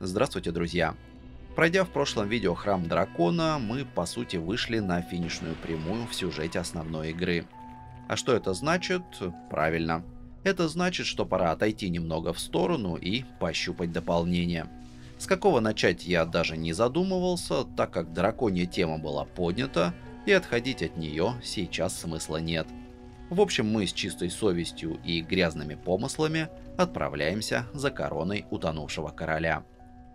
Здравствуйте, друзья! Пройдя в прошлом видео Храм Дракона, мы по сути вышли на финишную прямую в сюжете основной игры. А что это значит? Правильно. Это значит, что пора отойти немного в сторону и пощупать дополнение. С какого начать я даже не задумывался, так как драконья тема была поднята, и отходить от нее сейчас смысла нет. В общем, мы с чистой совестью и грязными помыслами отправляемся за короной утонувшего короля.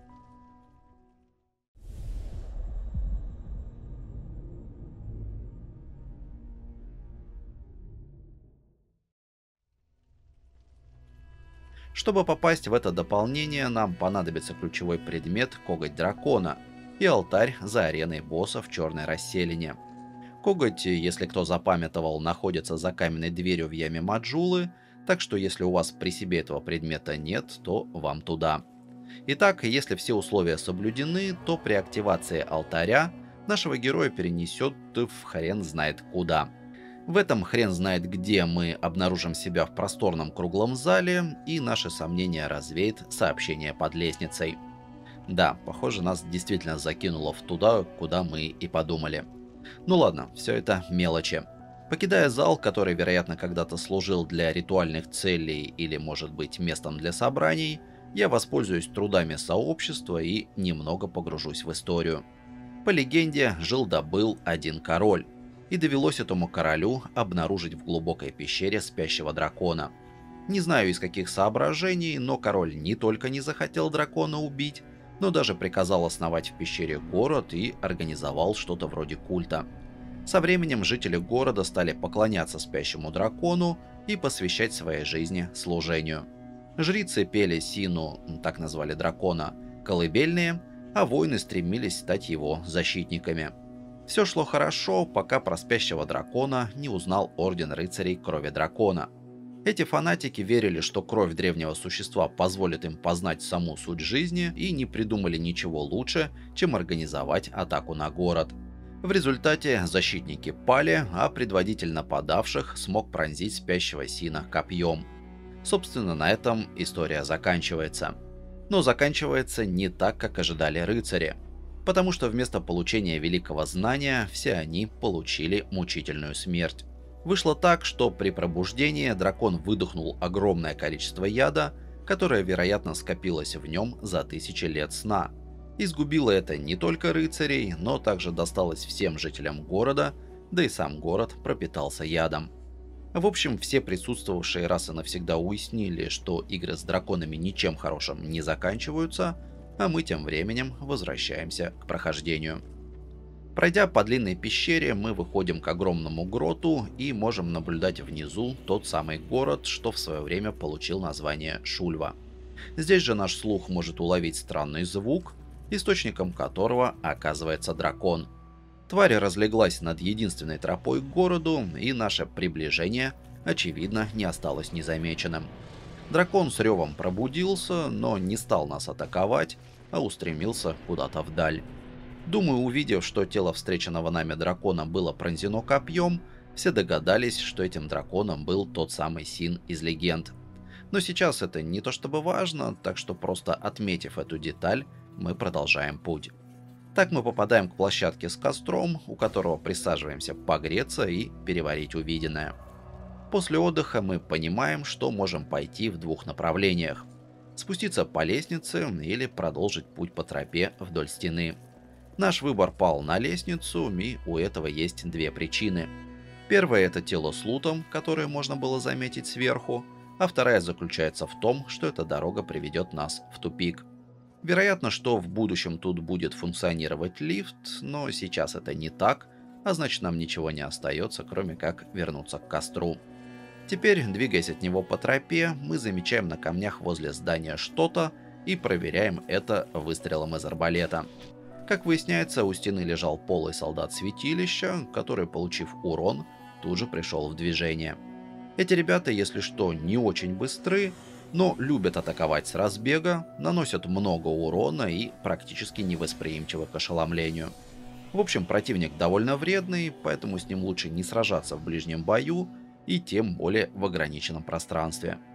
Чтобы попасть в это дополнение, нам понадобится ключевой предмет Коготь Дракона и алтарь за ареной босса в черной расселине. Коготь, если кто запамятовал, находится за каменной дверью в яме Маджулы, так что если у вас при себе этого предмета нет, то вам туда. Итак, если все условия соблюдены, то при активации алтаря нашего героя перенесет в хрен знает куда. В этом хрен знает где мы обнаружим себя в просторном круглом зале, и наши сомнения развеет сообщение под лестницей. Да, похоже, нас действительно закинуло в туда, куда мы и подумали. Ну ладно, все это мелочи. Покидая зал, который, вероятно, когда-то служил для ритуальных целей или, может быть, местом для собраний, я воспользуюсь трудами сообщества и немного погружусь в историю. По легенде, жил-да был один король. И довелось этому королю обнаружить в глубокой пещере спящего дракона. Не знаю из каких соображений, но король не только не захотел дракона убить, но даже приказал основать в пещере город и организовал что-то вроде культа. Со временем жители города стали поклоняться спящему дракону и посвящать своей жизни служению. Жрицы пели Сину, так назвали дракона, колыбельные, а воины стремились стать его защитниками. Все шло хорошо, пока про спящего дракона не узнал Орден Рыцарей Крови Дракона. Эти фанатики верили, что кровь древнего существа позволит им познать саму суть жизни, и не придумали ничего лучше, чем организовать атаку на город. В результате защитники пали, а предводитель нападавших смог пронзить спящего Сина копьем. Собственно, на этом история заканчивается. Но заканчивается не так, как ожидали рыцари. Потому что вместо получения великого знания все они получили мучительную смерть. Вышло так, что при пробуждении дракон выдохнул огромное количество яда, которое, вероятно, скопилось в нем за тысячи лет сна. Изгубило это не только рыцарей, но также досталось всем жителям города, да и сам город пропитался ядом. В общем, все присутствовавшие раз и навсегда уяснили, что игры с драконами ничем хорошим не заканчиваются, а мы тем временем возвращаемся к прохождению. Пройдя по длинной пещере, мы выходим к огромному гроту и можем наблюдать внизу тот самый город, что в свое время получил название Шульва. Здесь же наш слух может уловить странный звук, источником которого оказывается дракон. Тварь разлеглась над единственной тропой к городу, и наше приближение, очевидно, не осталось незамеченным. Дракон с ревом пробудился, но не стал нас атаковать, а устремился куда-то вдаль. Думаю, увидев, что тело встреченного нами дракона было пронзено копьем, все догадались, что этим драконом был тот самый Син из легенд. Но сейчас это не то чтобы важно, так что просто отметив эту деталь, мы продолжаем путь. Так мы попадаем к площадке с костром, у которого присаживаемся погреться и переварить увиденное. После отдыха мы понимаем, что можем пойти в двух направлениях. Спуститься по лестнице или продолжить путь по тропе вдоль стены. Наш выбор пал на лестницу, и у этого есть две причины. Первая — это тело с лутом, которое можно было заметить сверху, а вторая заключается в том, что эта дорога приведет нас в тупик. Вероятно, что в будущем тут будет функционировать лифт, но сейчас это не так, а значит нам ничего не остается, кроме как вернуться к костру. Теперь, двигаясь от него по тропе, мы замечаем на камнях возле здания что-то и проверяем это выстрелом из арбалета. Как выясняется, у стены лежал полый солдат святилища, который, получив урон, тут же пришел в движение. Эти ребята, если что, не очень быстры, но любят атаковать с разбега, наносят много урона и практически невосприимчивы к ошеломлению. В общем, противник довольно вредный, поэтому с ним лучше не сражаться в ближнем бою, и тем более в ограниченном пространстве.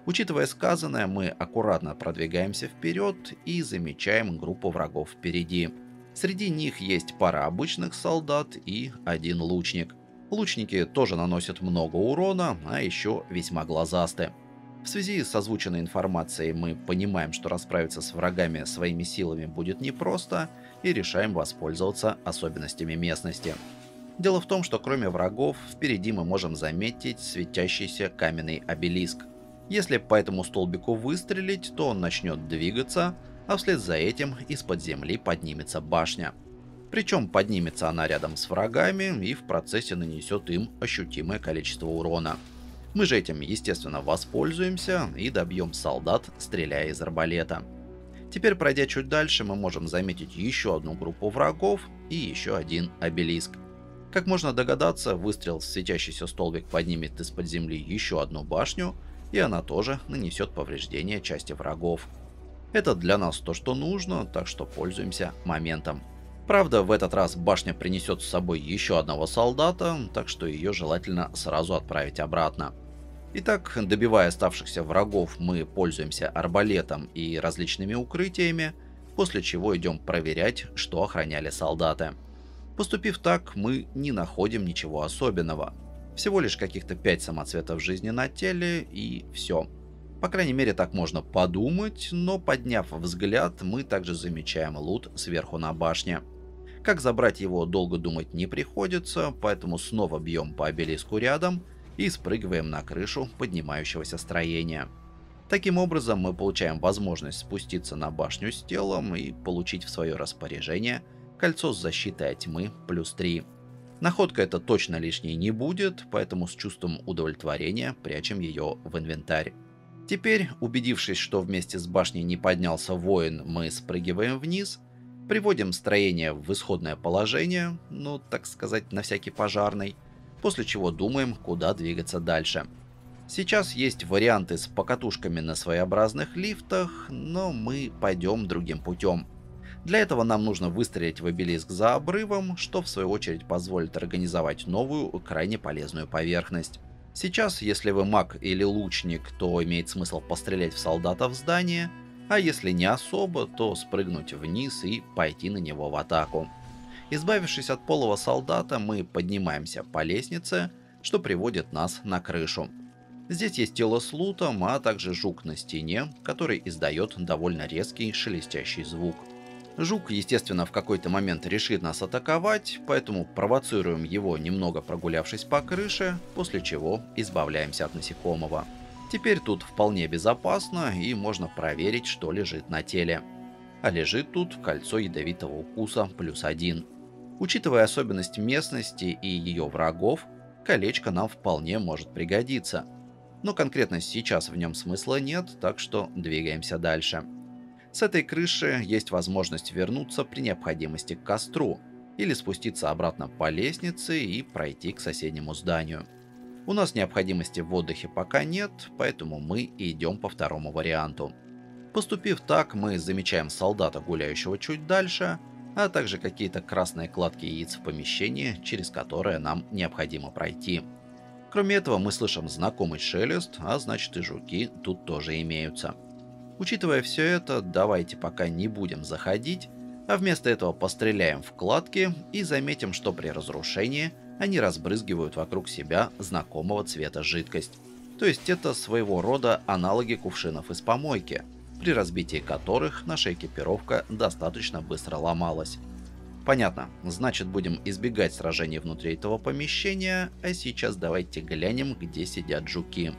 Учитывая сказанное, мы аккуратно продвигаемся вперед и замечаем группу врагов впереди. Среди них есть пара обычных солдат и один лучник. Лучники тоже наносят много урона, а еще весьма глазасты. В связи с озвученной информацией мы понимаем, что расправиться с врагами своими силами будет непросто, и решаем воспользоваться особенностями местности. Дело в том, что кроме врагов, впереди мы можем заметить светящийся каменный обелиск. Если по этому столбику выстрелить, то он начнет двигаться, а вслед за этим из-под земли поднимется башня. Причем поднимется она рядом с врагами и в процессе нанесет им ощутимое количество урона. Мы же этим, естественно, воспользуемся и добьем солдат, стреляя из арбалета. Теперь, пройдя чуть дальше, мы можем заметить еще одну группу врагов и еще один обелиск. Как можно догадаться, выстрел в светящийся столбик поднимет из-под земли еще одну башню, и она тоже нанесет повреждения части врагов. Это для нас то, что нужно, так что пользуемся моментом. Правда, в этот раз башня принесет с собой еще одного солдата, так что ее желательно сразу отправить обратно. Итак, добивая оставшихся врагов, мы пользуемся арбалетом и различными укрытиями, после чего идем проверять, что охраняли солдаты. Поступив так, мы не находим ничего особенного. Всего лишь каких-то 5 самоцветов жизни на теле и все. По крайней мере, так можно подумать, но подняв взгляд, мы также замечаем лут сверху на башне. Как забрать его, долго думать не приходится, поэтому снова бьем по обелиску рядом и спрыгиваем на крышу поднимающегося строения. Таким образом, мы получаем возможность спуститься на башню с телом и получить в свое распоряжение кольцо с защитой от тьмы плюс 3. Находка эта точно лишней не будет, поэтому с чувством удовлетворения прячем ее в инвентарь. Теперь, убедившись, что вместе с башней не поднялся воин, мы спрыгиваем вниз, приводим строение в исходное положение, ну, так сказать, на всякий пожарный, после чего думаем, куда двигаться дальше. Сейчас есть варианты с покатушками на своеобразных лифтах, но мы пойдем другим путем. Для этого нам нужно выстрелить в обелиск за обрывом, что в свою очередь позволит организовать новую, крайне полезную поверхность. Сейчас, если вы маг или лучник, то имеет смысл пострелять в солдата в здание, а если не особо, то спрыгнуть вниз и пойти на него в атаку. Избавившись от полого солдата, мы поднимаемся по лестнице, что приводит нас на крышу. Здесь есть тело с лутом, а также жук на стене, который издает довольно резкий шелестящий звук. Жук, естественно, в какой-то момент решит нас атаковать, поэтому провоцируем его, немного прогулявшись по крыше, после чего избавляемся от насекомого. Теперь тут вполне безопасно и можно проверить, что лежит на теле. А лежит тут кольцо ядовитого укуса плюс 1. Учитывая особенность местности и ее врагов, колечко нам вполне может пригодиться. Но конкретно сейчас в нем смысла нет, так что двигаемся дальше. С этой крыши есть возможность вернуться при необходимости к костру или спуститься обратно по лестнице и пройти к соседнему зданию. У нас необходимости в отдыхе пока нет, поэтому мы идем по второму варианту. Поступив так, мы замечаем солдата, гуляющего чуть дальше, а также какие-то красные кладки яиц в помещении, через которое нам необходимо пройти. Кроме этого, мы слышим знакомый шелест, а значит и жуки тут тоже имеются. Учитывая все это, давайте пока не будем заходить, а вместо этого постреляем в кладки и заметим, что при разрушении они разбрызгивают вокруг себя знакомого цвета жидкость. То есть это своего рода аналоги кувшинов из помойки, при разбитии которых наша экипировка достаточно быстро ломалась. Понятно, значит будем избегать сражений внутри этого помещения, а сейчас давайте глянем, где сидят жуки.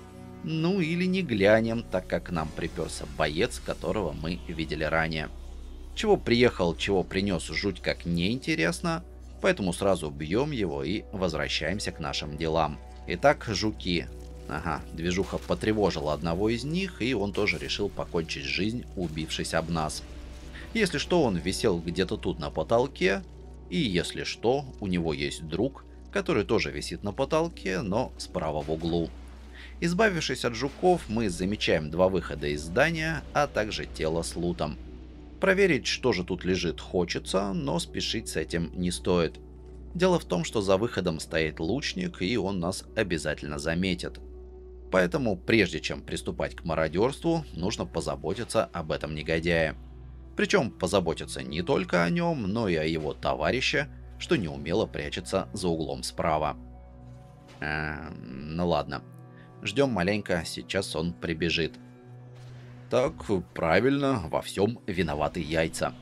Ну или не глянем, так как к нам приперся боец, которого мы видели ранее. Чего приехал, чего принес, жуть как неинтересно, поэтому сразу бьем его и возвращаемся к нашим делам. Итак, жуки. Ага, движуха потревожила одного из них, и он тоже решил покончить жизнь, убившись об нас. Если что, он висел где-то тут на потолке, и если что, у него есть друг, который тоже висит на потолке, но справа в углу. Избавившись от жуков, мы замечаем два выхода из здания, а также тело с лутом. Проверить, что же тут лежит, хочется, но спешить с этим не стоит. Дело в том, что за выходом стоит лучник, и он нас обязательно заметит. Поэтому, прежде чем приступать к мародерству, нужно позаботиться об этом негодяе. Причем позаботиться не только о нем, но и о его товарище, что неумело прячется за углом справа. Ну ладно. Ждем маленько, сейчас он прибежит. Так, правильно, во всем виноваты яйца.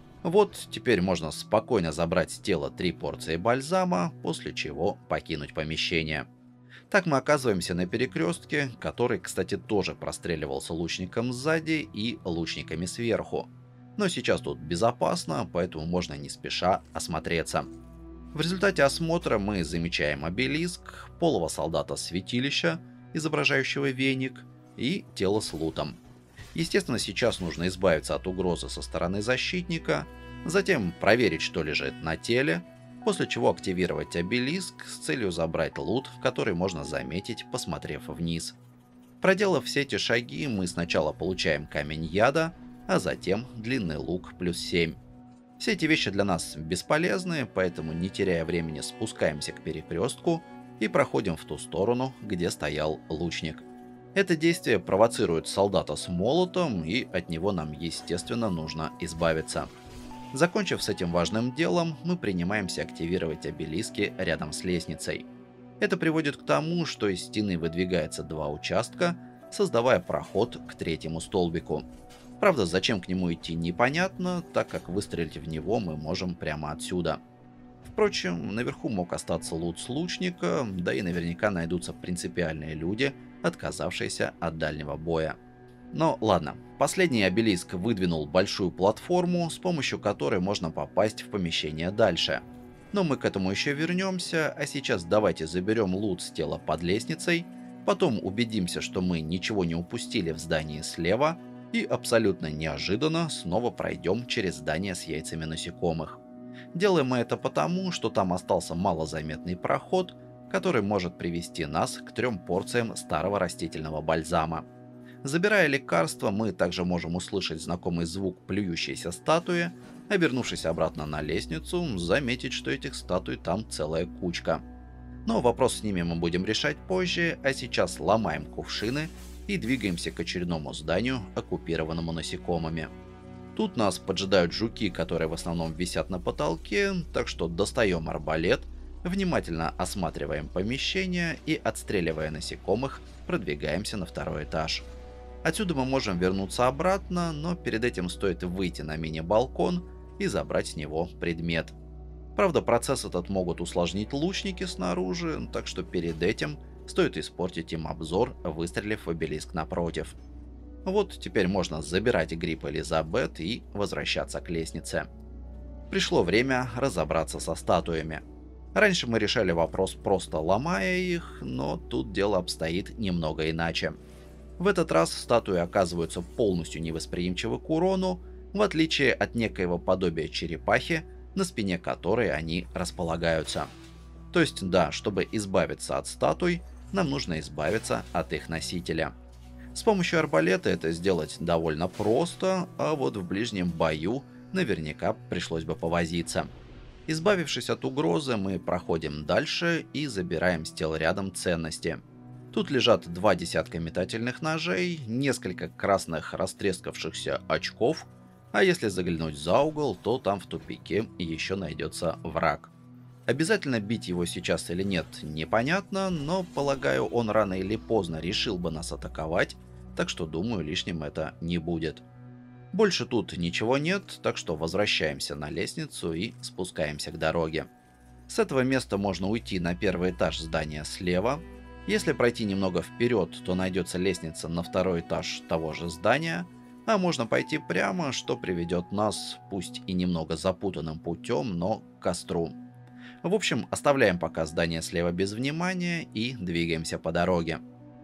Вот теперь можно спокойно забрать с тела 3 порции бальзама, после чего покинуть помещение. Так мы оказываемся на перекрестке, который, кстати, тоже простреливался лучником сзади и лучниками сверху. Но сейчас тут безопасно, поэтому можно не спеша осмотреться. В результате осмотра мы замечаем обелиск, полого солдата святилища, изображающего веник, и тело с лутом. Естественно, сейчас нужно избавиться от угрозы со стороны защитника, затем проверить, что лежит на теле, после чего активировать обелиск с целью забрать лут, который можно заметить, посмотрев вниз. Проделав все эти шаги, мы сначала получаем камень яда, а затем длинный лук плюс 7. Все эти вещи для нас бесполезны, поэтому, не теряя времени, спускаемся к перекрестку и проходим в ту сторону, где стоял лучник. Это действие провоцирует солдата с молотом, и от него нам, естественно, нужно избавиться. Закончив с этим важным делом, мы принимаемся активировать обелиски рядом с лестницей. Это приводит к тому, что из стены выдвигается 2 участка, создавая проход к 3-му столбику. Правда, зачем к нему идти непонятно, так как выстрелить в него мы можем прямо отсюда. Впрочем, наверху мог остаться лут с лучника, да и наверняка найдутся принципиальные люди, отказавшиеся от дальнего боя. Но ладно, последний обелиск выдвинул большую платформу, с помощью которой можно попасть в помещение дальше. Но мы к этому еще вернемся, а сейчас давайте заберем лут с тела под лестницей, потом убедимся, что мы ничего не упустили в здании слева, и абсолютно неожиданно снова пройдем через здание с яйцами насекомых. Делаем мы это потому, что там остался малозаметный проход, который может привести нас к 3 порциям старого растительного бальзама. Забирая лекарство, мы также можем услышать знакомый звук плюющейся статуи, а вернувшись обратно на лестницу, заметить, что этих статуй там целая кучка. Но вопрос с ними мы будем решать позже, а сейчас ломаем кувшины и двигаемся к очередному зданию, оккупированному насекомыми. Тут нас поджидают жуки, которые в основном висят на потолке, так что достаем арбалет, внимательно осматриваем помещение и, отстреливая насекомых, продвигаемся на 2-й этаж. Отсюда мы можем вернуться обратно, но перед этим стоит выйти на мини-балкон и забрать с него предмет. Правда, процесс этот могут усложнить лучники снаружи, так что перед этим стоит испортить им обзор, выстрелив в обелиск напротив. Вот теперь можно забирать гриб Элизабет и возвращаться к лестнице. Пришло время разобраться со статуями. Раньше мы решали вопрос просто ломая их, но тут дело обстоит немного иначе. В этот раз статуи оказываются полностью невосприимчивы к урону, в отличие от некоего подобия черепахи, на спине которой они располагаются. То есть да, чтобы избавиться от статуй, нам нужно избавиться от их носителя. С помощью арбалета это сделать довольно просто, а вот в ближнем бою наверняка пришлось бы повозиться. Избавившись от угрозы, мы проходим дальше и забираем с тел рядом ценности. Тут лежат 2 десятка метательных ножей, несколько красных растрескавшихся очков, а если заглянуть за угол, то там в тупике еще найдется враг. Обязательно бить его сейчас или нет, непонятно, но полагаю, он рано или поздно решил бы нас атаковать, так что думаю, лишним это не будет. Больше тут ничего нет, так что возвращаемся на лестницу и спускаемся к дороге. С этого места можно уйти на 1-й этаж здания слева. Если пройти немного вперед, то найдется лестница на 2-й этаж того же здания, а можно пойти прямо, что приведет нас, пусть и немного запутанным путем, но к костру. В общем, оставляем пока здание слева без внимания и двигаемся по дороге.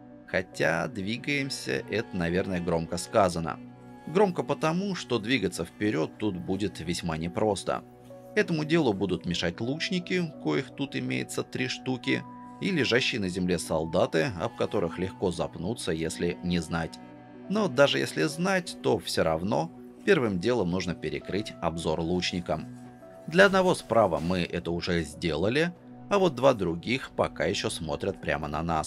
Хотя двигаемся, это, наверное, громко сказано. Громко потому, что двигаться вперед тут будет весьма непросто. Этому делу будут мешать лучники, коих тут имеется 3 штуки, и лежащие на земле солдаты, об которых легко запнуться, если не знать. Но даже если знать, то все равно первым делом нужно перекрыть обзор лучникам. Для одного справа мы это уже сделали, а вот 2 других пока еще смотрят прямо на нас.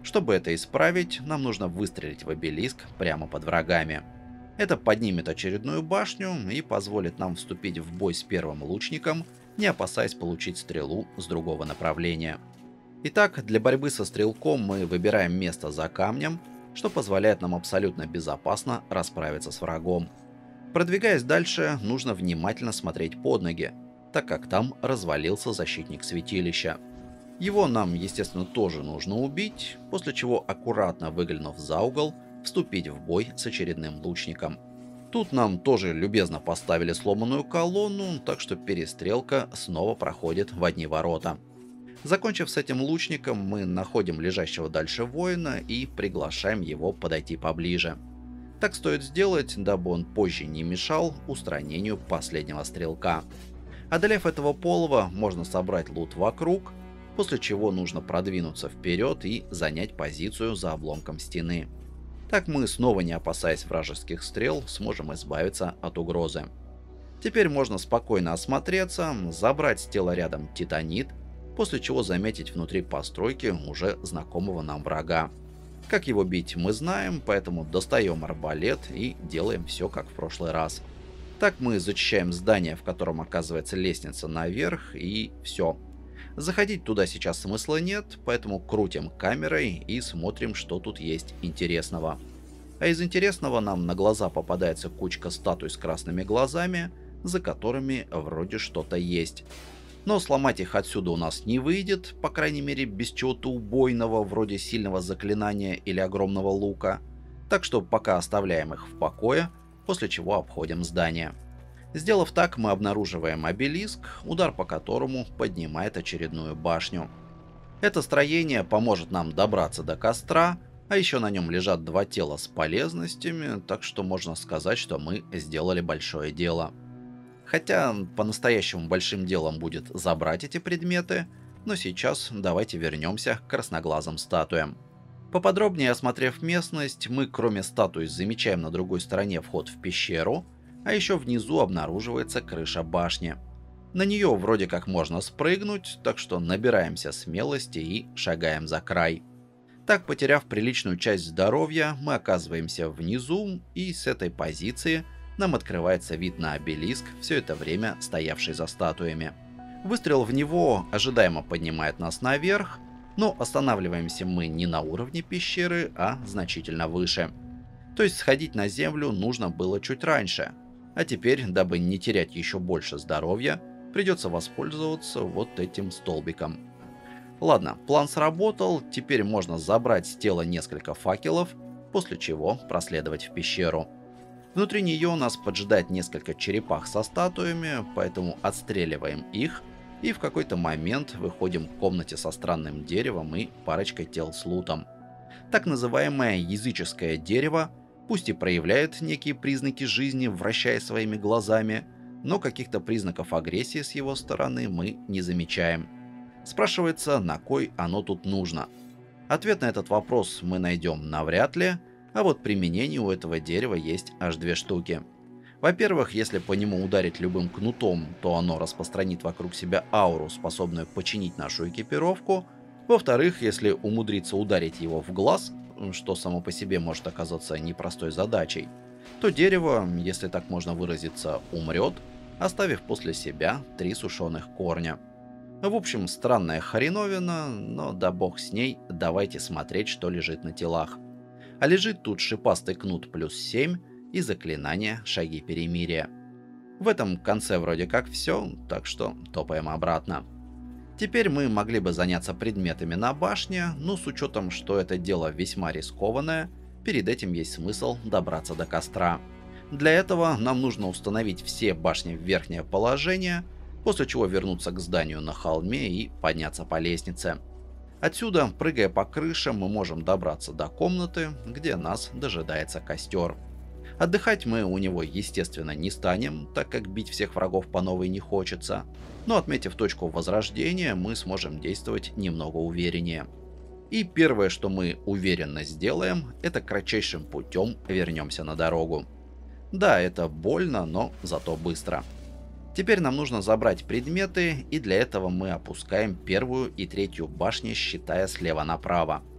Чтобы это исправить, нам нужно выстрелить в обелиск прямо под врагами. Это поднимет очередную башню и позволит нам вступить в бой с первым лучником, не опасаясь получить стрелу с другого направления. Итак, для борьбы со стрелком мы выбираем место за камнем, что позволяет нам абсолютно безопасно расправиться с врагом. Продвигаясь дальше, нужно внимательно смотреть под ноги, так как там развалился защитник святилища. Его нам, естественно, тоже нужно убить, после чего, аккуратно выглянув за угол, вступить в бой с очередным лучником. Тут нам тоже любезно поставили сломанную колонну, так что перестрелка снова проходит в одни ворота. Закончив с этим лучником, мы находим лежащего дальше воина и приглашаем его подойти поближе. Так стоит сделать, дабы он позже не мешал устранению последнего стрелка. Одолев этого полова, можно собрать лут вокруг, после чего нужно продвинуться вперед и занять позицию за обломком стены. Так мы, снова не опасаясь вражеских стрел, сможем избавиться от угрозы. Теперь можно спокойно осмотреться, забрать с тела рядом титанит, после чего заметить внутри постройки уже знакомого нам врага. Как его бить мы знаем, поэтому достаем арбалет и делаем все как в прошлый раз. Так мы зачищаем здание, в котором оказывается лестница наверх, и все. Заходить туда сейчас смысла нет, поэтому крутим камерой и смотрим, что тут есть интересного. А из интересного нам на глаза попадается кучка статуй с красными глазами, за которыми вроде что-то есть. Но сломать их отсюда у нас не выйдет, по крайней мере без чего-то убойного, вроде сильного заклинания или огромного лука. Так что пока оставляем их в покое, после чего обходим здание. Сделав так, мы обнаруживаем обелиск, удар по которому поднимает очередную башню. Это строение поможет нам добраться до костра, а еще на нем лежат два тела с полезностями, так что можно сказать, что мы сделали большое дело. Хотя по-настоящему большим делом будет забрать эти предметы, но сейчас давайте вернемся к красноглазым статуям. Поподробнее осмотрев местность, мы кроме статуй замечаем на другой стороне вход в пещеру, а еще внизу обнаруживается крыша башни. На нее вроде как можно спрыгнуть, так что набираемся смелости и шагаем за край. Так, потеряв приличную часть здоровья, мы оказываемся внизу, и с этой позиции нам открывается вид на обелиск, все это время стоявший за статуями. Выстрел в него ожидаемо поднимает нас наверх, но останавливаемся мы не на уровне пещеры, а значительно выше. То есть сходить на землю нужно было чуть раньше. А теперь, дабы не терять еще больше здоровья, придется воспользоваться вот этим столбиком. Ладно, план сработал, теперь можно забрать с тела несколько факелов, после чего проследовать в пещеру. Внутри нее нас поджидает несколько черепах со статуями, поэтому отстреливаем их и в какой-то момент выходим к комнате со странным деревом и парочкой тел с лутом. Так называемое языческое дерево пусть и проявляет некие признаки жизни, вращая своими глазами, но каких-то признаков агрессии с его стороны мы не замечаем. Спрашивается, на кой оно тут нужно? Ответ на этот вопрос мы найдем навряд ли, а вот применение у этого дерева есть аж две штуки. Во-первых, если по нему ударить любым кнутом, то оно распространит вокруг себя ауру, способную починить нашу экипировку. Во-вторых, если умудриться ударить его в глаз, что само по себе может оказаться непростой задачей, то дерево, если так можно выразиться, умрет, оставив после себя 3 сушеных корня. В общем, странная хреновина, но да бог с ней, давайте смотреть, что лежит на телах. А лежит тут шипастый кнут плюс 7 и заклинание шаги перемирия. В этом конце вроде как все, так что топаем обратно. Теперь мы могли бы заняться предметами на башне, но с учетом, что это дело весьма рискованное, перед этим есть смысл добраться до костра. Для этого нам нужно установить все башни в верхнее положение, после чего вернуться к зданию на холме и подняться по лестнице. Отсюда, прыгая по крышам, мы можем добраться до комнаты, где нас дожидается костер. Отдыхать мы у него, естественно, не станем, так как бить всех врагов по новой не хочется, но отметив точку возрождения, мы сможем действовать немного увереннее. И первое, что мы уверенно сделаем, это кратчайшим путем вернемся на дорогу. Да, это больно, но зато быстро. Теперь нам нужно забрать предметы, и для этого мы опускаем первую и третью башни, считая слева направо.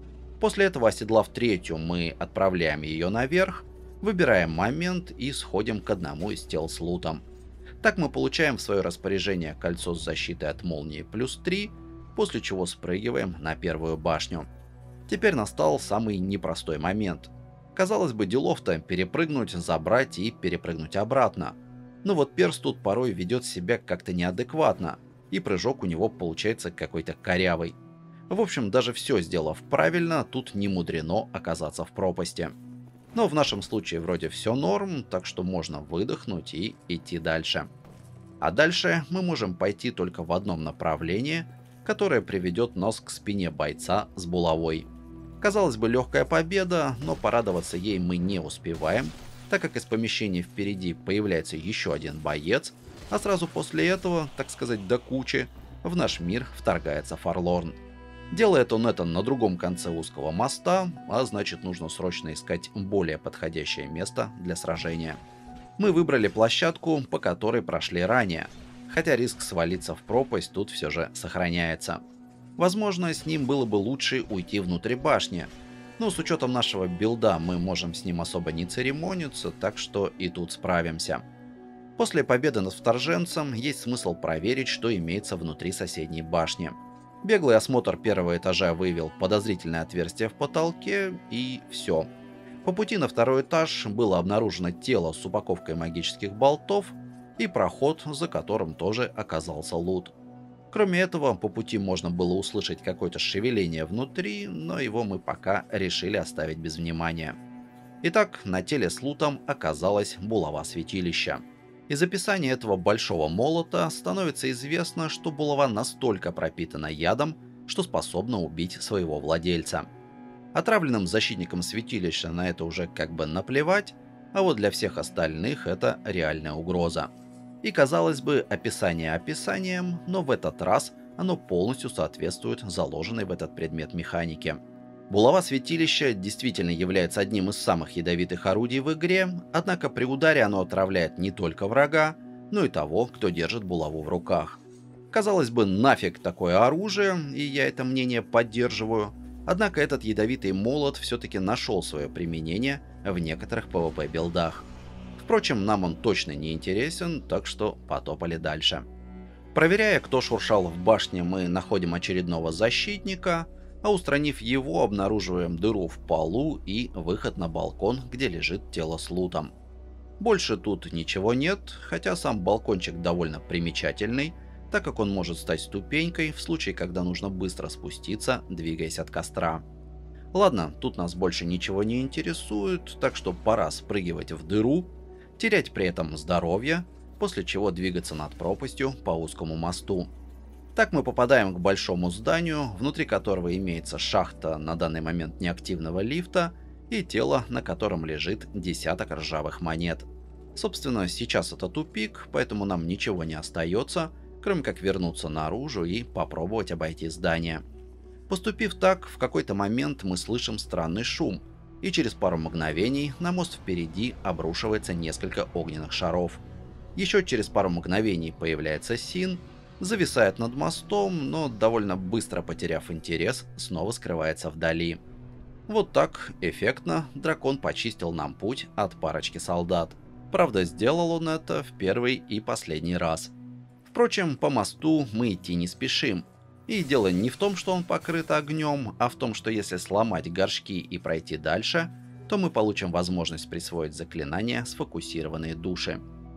После этого, оседлав третью, мы отправляем ее наверх, выбираем момент и сходим к одному из тел с лутом. Так мы получаем в свое распоряжение кольцо с защитой от молнии +3, после чего спрыгиваем на первую башню. Теперь настал самый непростой момент. Казалось бы, делов-то перепрыгнуть, забрать и перепрыгнуть обратно. Но вот перс тут порой ведет себя как-то неадекватно, и прыжок у него получается какой-то корявый. В общем, даже все сделав правильно, тут не мудрено оказаться в пропасти. Но в нашем случае вроде все норм, так что можно выдохнуть и идти дальше. А дальше мы можем пойти только в одном направлении, которое приведет нас к спине бойца с булавой. Казалось бы, легкая победа, но порадоваться ей мы не успеваем, так как из помещения впереди появляется еще один боец, а сразу после этого, так сказать, до кучи, в наш мир вторгается Форлорн. Делает он это на другом конце узкого моста, а значит нужно срочно искать более подходящее место для сражения. Мы выбрали площадку, по которой прошли ранее, хотя риск свалиться в пропасть тут все же сохраняется. Возможно, с ним было бы лучше уйти внутрь башни, но с учетом нашего билда мы можем с ним особо не церемониться, так что и тут справимся. После победы над вторженцем есть смысл проверить, что имеется внутри соседней башни. Беглый осмотр первого этажа выявил подозрительное отверстие в потолке, и все. По пути на второй этаж было обнаружено тело с упаковкой магических болтов и проход, за которым тоже оказался лут. Кроме этого, по пути можно было услышать какое-то шевеление внутри, но его мы пока решили оставить без внимания. Итак, на теле с лутом оказалась булава святилища. Из описания этого большого молота становится известно, что булава настолько пропитана ядом, что способна убить своего владельца. Отравленным защитникам святилища на это уже как бы наплевать, а вот для всех остальных это реальная угроза. И казалось бы, описание описанием, но в этот раз оно полностью соответствует заложенной в этот предмет механике. Булава святилища действительно является одним из самых ядовитых орудий в игре, однако при ударе оно отравляет не только врага, но и того, кто держит булаву в руках. Казалось бы, нафиг такое оружие, и я это мнение поддерживаю, однако этот ядовитый молот все-таки нашел свое применение в некоторых PvP билдах. Впрочем, нам он точно не интересен, так что потопали дальше. Проверяя, кто шуршал в башне, мы находим очередного защитника, а устранив его, обнаруживаем дыру в полу и выход на балкон, где лежит тело с лутом. Больше тут ничего нет, хотя сам балкончик довольно примечательный, так как он может стать ступенькой в случае, когда нужно быстро спуститься, двигаясь от костра. Ладно, тут нас больше ничего не интересует, так что пора спрыгивать в дыру, терять при этом здоровье, после чего двигаться над пропастью по узкому мосту. Так мы попадаем к большому зданию, внутри которого имеется шахта на данный момент неактивного лифта и тело, на котором лежит десяток ржавых монет. Собственно, сейчас это тупик, поэтому нам ничего не остается, кроме как вернуться наружу и попробовать обойти здание. Поступив так, в какой-то момент мы слышим странный шум, и через пару мгновений на мост впереди обрушивается несколько огненных шаров. Еще через пару мгновений появляется Син, зависает над мостом, но довольно быстро потеряв интерес, снова скрывается вдали. Вот так, эффектно, дракон почистил нам путь от парочки солдат. Правда, сделал он это в первый и последний раз. Впрочем, по мосту мы идти не спешим. И дело не в том, что он покрыт огнем, а в том, что если сломать горшки и пройти дальше, то мы получим возможность присвоить заклинание «Сфокусированные души».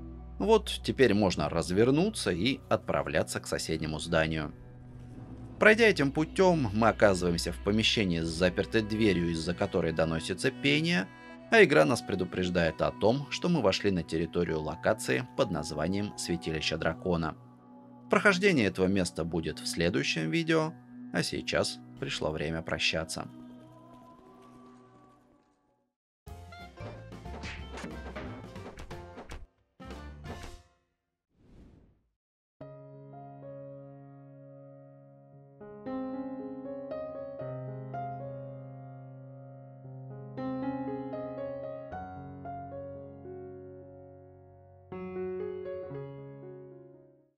Вот теперь можно развернуться и отправляться к соседнему зданию. Пройдя этим путем, мы оказываемся в помещении с запертой дверью, из-за которой доносится пение, а игра нас предупреждает о том, что мы вошли на территорию локации под названием Святилище Дракона. Прохождение этого места будет в следующем видео, а сейчас пришло время прощаться.